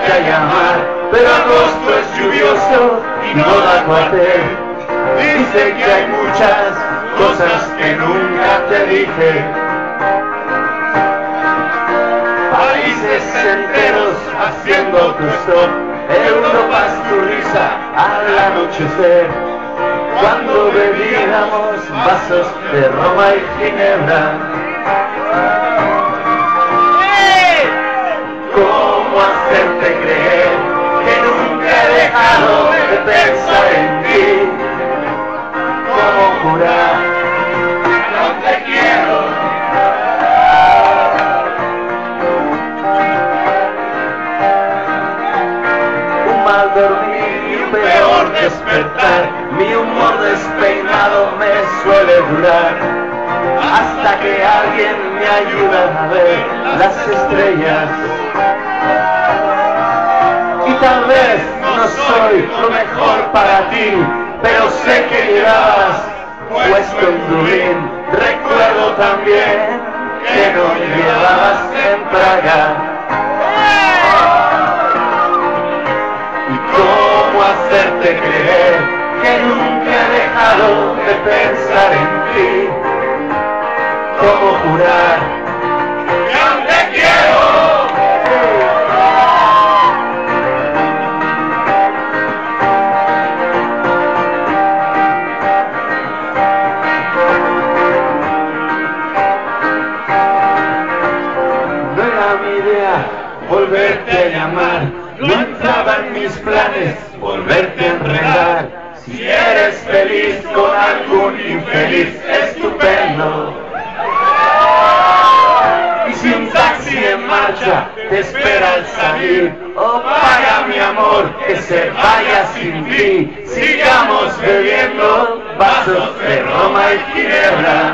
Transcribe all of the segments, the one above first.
volverte a llamar, pero agosto es lluvioso y no da cuartel. Dice que hay muchas cosas que nunca te dije. Países enteros haciendo autostop, Europa es tu risa al anochecer, cuando bebíamos vasos de Roma y Ginebra. ¿Cómo hacerte creer que nunca he dejado de pensar en ti? ¿Cómo jurar que no te quiero? Un mal dormir y un peor despertar, mi humor despeinado me suele durar, hasta que alguien me ayuda a ver las estrellas. Y tal vez no soy lo mejor para ti, pero sé que llevabas puesto un Dublín. Recuerdo también que no llevabas en Praga. ¿Y cómo hacerte creer que nunca he dejado de pensar en ti? ¿Cómo jurar que aún te quiero? No era mi idea volverte a llamar, no entraba en mis planes volverte a enredar. Si eres feliz con algún infeliz, estupendo. Y si un taxi en marcha te espera al salir, oh paga mi amor que se vaya sin ti. Sigamos bebiendo vasos de Roma y Ginebra.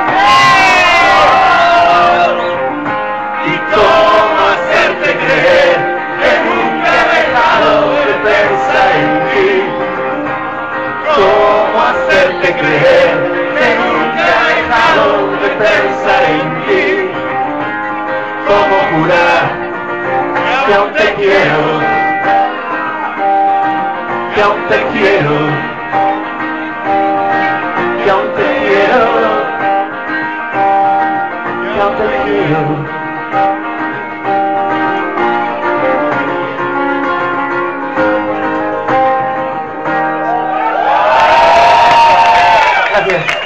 ¿Y cómo hacerte creer que nunca he dejado de pensar en ti? ¿Cómo hacerte creer que nunca he dejado de pensar en ti? ¿Cómo jurar que aún te quiero? Que aún te quiero. Que aún te quiero. Que aún te quiero. Gracias.